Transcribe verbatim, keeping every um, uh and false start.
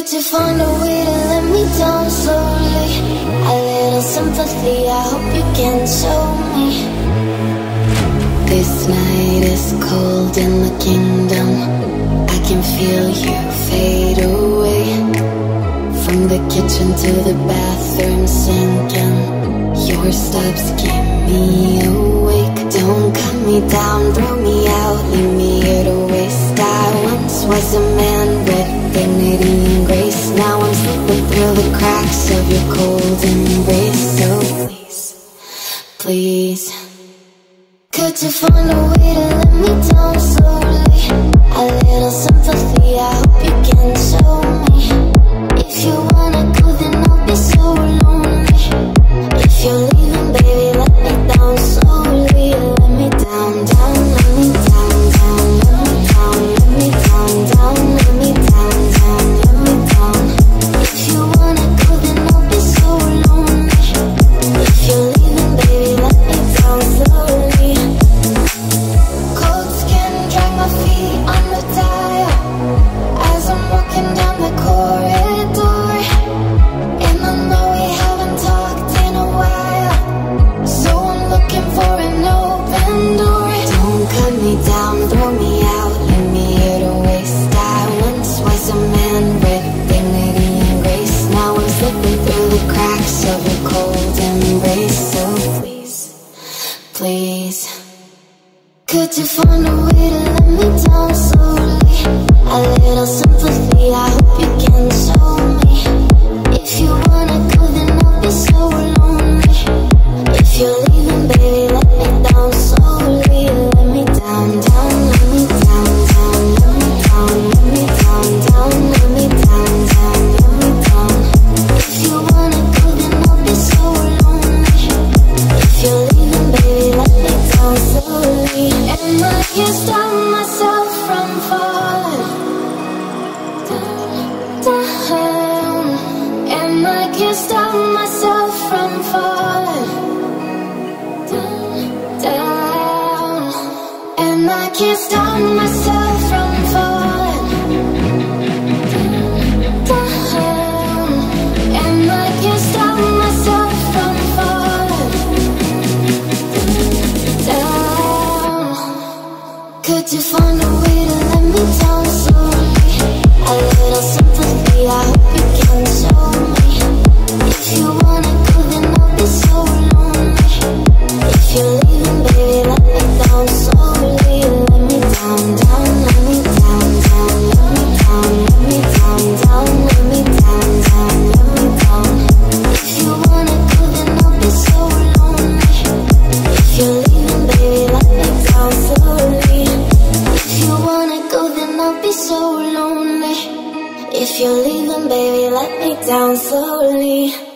Could you find a way to let me down slowly? A little sympathy, I hope you can show me. This night is cold in the kingdom. I can feel you fade away. From the kitchen to the bathroom sinking. Your steps keep me awake. Don't cut me down, throw me out, leave me here to waste. I once was a man with dignity and grace. Now I'm slipping through the cracks of your cold embrace. So please, please, could you find a way to let me down slowly? A little sympathy, I hope you can show me. If you wanna go, then I'll be so lonely. If you're leaving, baby, let me down slowly. Let me down, down, let me down, down, let me down, let me down, down, let me down, down, let me down. If you wanna go, then I'll be so lonely. If you're leaving, baby, let me down slowly. Cold skin, drag my feet on the tire as I'm walking down the corridor. And I know we haven't talked in a while, so I'm looking for an open door. Don't cut me down, throw me out, leave me here to waste. I once was a man with dignity and grace. Now I'm slipping through the cracks of your cold embrace. So please, please, could you find a way to let me down slowly? A little sympathy, I hope you can show me. If you wanna go, then I'll be so lonely. If you're leaving, baby, let me down slowly. Let me down, down, let me down, down, let me down, let me down, down, let me down, down, let me down. If you wanna go, then I'll be so lonely. If you're leaving, baby, let me down slowly. And I can't stop myself from falling down, down. And I can't stop myself from falling down, down. And I can't stop myself from falling down, down. And I can't stop myself from falling down. Could you find a way to let me down slowly? A little sympathy, I hope you can show me. If you wanna go, then I'll be so lonely. If you're leaving, baby, let me down slowly. Let me down, down, let me down, down, let me down, let me down, down, let me down, down, let me down. If you wanna go, then I'll be so lonely. If you're leaving, baby, let me down slowly. If you wanna go, then I'll be so lonely. If you're leaving, baby, let me down slowly.